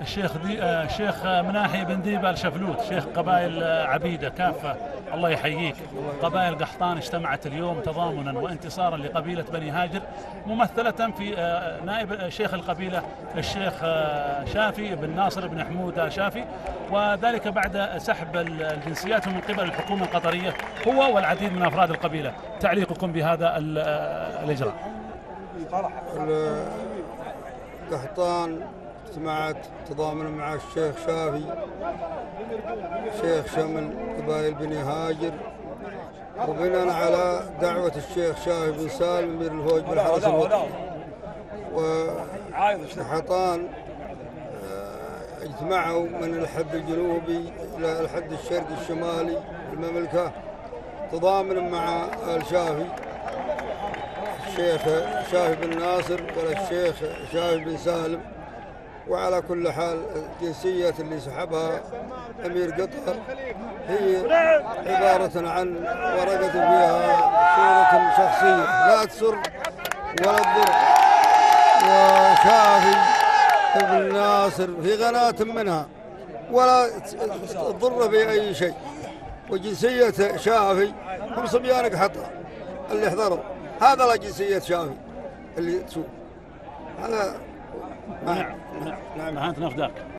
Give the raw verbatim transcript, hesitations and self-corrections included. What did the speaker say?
الشيخ دي آه، الشيخ مناحي بن ديبة الشفلوت، شيخ قبائل آه، عبيدة كافة. الله يحييك. قبائل قحطان اجتمعت اليوم تضامنا وانتصارا لقبيلة بني هاجر، ممثلة في آه، نائب شيخ القبيلة الشيخ آه، شافي بن ناصر بن حمودة شافي، وذلك بعد سحب الجنسيات من قبل الحكومة القطرية هو والعديد من أفراد القبيلة. تعليقكم بهذا ال- آه، الإجراء؟ القحطان اجتمعت تضامنا مع الشيخ شافي شيخ شمل قبائل بني هاجر، وبناء على دعوة الشيخ شافي بن سالم أمير الفوج بالحرس الوطني. وقحطان آه، اجتمعوا من الحد الجنوبي إلى الحد الشرقي الشمالي المملكة تضامنا مع آل شافي، الشيخ شافي بن ناصر ولا الشيخ شافي بن سالم. وعلى كل حال الجنسية اللي سحبها أمير قطر هي عبارة عن ورقة فيها صورة شخصية لا تسر ولا تضر، وشافي بن ناصر في غناة منها ولا تضر بأي شيء. وجنسية شافي هم صبيان قحطان اللي حضروا، هذا لا جنسية شافي اللي تشوف هذا. نعم نعم نعم. أنت نفداك.